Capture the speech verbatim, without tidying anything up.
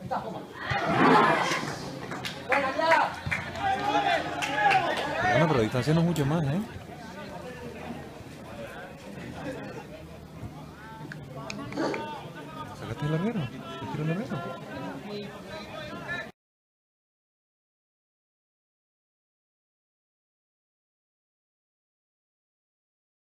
Bueno, pero ahí está haciendo mucho más, ¿eh? ¿Sacaste el larguero? ¿Te quiero el larguero?